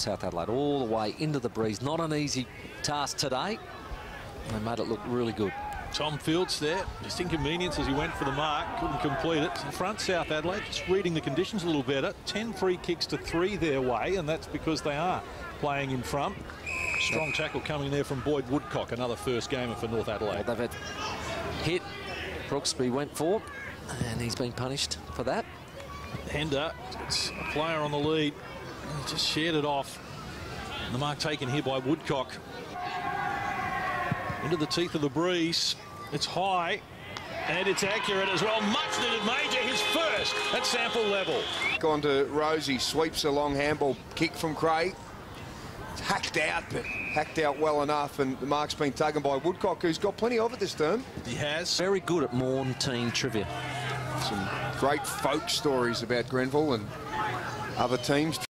South Adelaide all the way into the breeze. Not an easy task today. They made it look really good. Tom Fields there, just inconvenience as he went for the mark, couldn't complete it. In front, South Adelaide, just reading the conditions a little better. 10 free kicks to 3 their way, and that's because they are playing in front. Strong tackle coming there from Boyd Woodcock, another first gamer for North Adelaide. Well, they've had hit. Brooksby went for, and he's been punished for that. Hender, it's a player on the lead. He just shared it off. And the mark taken here by Woodcock. Into the teeth of the breeze. It's high, and it's accurate as well. Much needed major, his first at SANFL level. Gone to Rosie, sweeps a long handball kick from Craig. It's hacked out, but hacked out well enough, and the mark's been taken by Woodcock, who's got plenty of it this term. He has. Very good at Morn team trivia. Some great folk stories about Grenville and other teams.